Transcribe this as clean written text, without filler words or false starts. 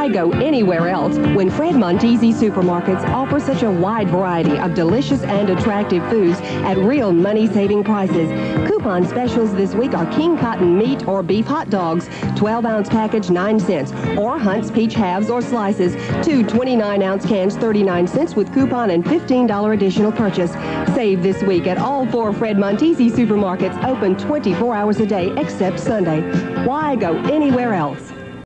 go anywhere else when Fred Montesi supermarkets offer such a wide variety of delicious and attractive foods at real money-saving prices? Coupon specials this week are King Cotton meat or beef hot dogs, 12-ounce package 9 cents, or Hunt's peach halves or slices, 2 29-ounce cans 39 cents with coupon and $15 additional purchase. Save this week at all 4 Fred Montesi supermarkets, open 24 hours a day except Sunday. Why go anywhere else?